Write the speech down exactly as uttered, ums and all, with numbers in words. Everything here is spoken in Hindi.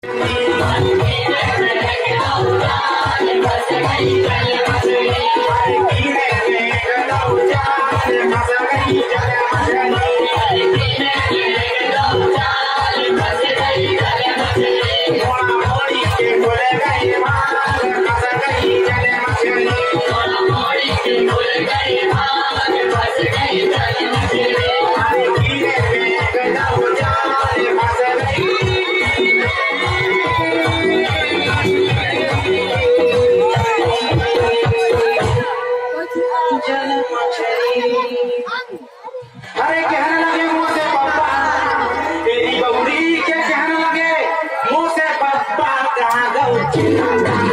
अरे कहने लगे मुँह से पप्पा, तेरी बबुरी क्या कहने लगे मुँह से पप्पा, कहाँ गौ